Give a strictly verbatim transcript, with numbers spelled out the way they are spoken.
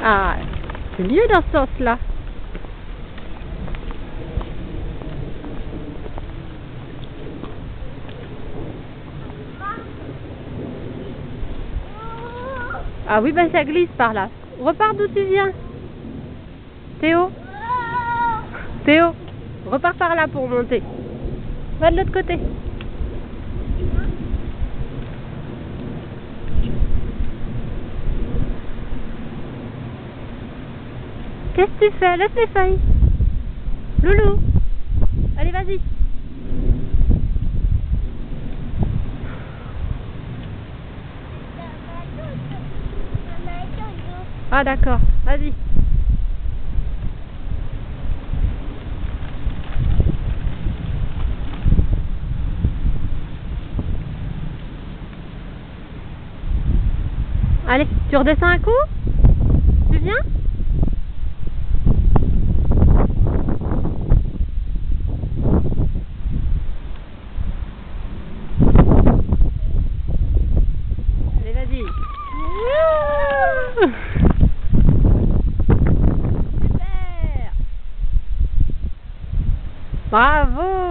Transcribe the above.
Ah, c'est mieux dans ce sens-là. Ah oui, ben ça glisse par là. Repars d'où tu viens. Théo. Théo, repars par là pour monter. Va de l'autre côté. Qu'est-ce que tu fais? Laisse les feuilles. Loulou. Allez, vas-y. Ah d'accord, vas-y. Allez, tu redescends un coup? Tu viens? Allez, vas-y. Super! Bravo!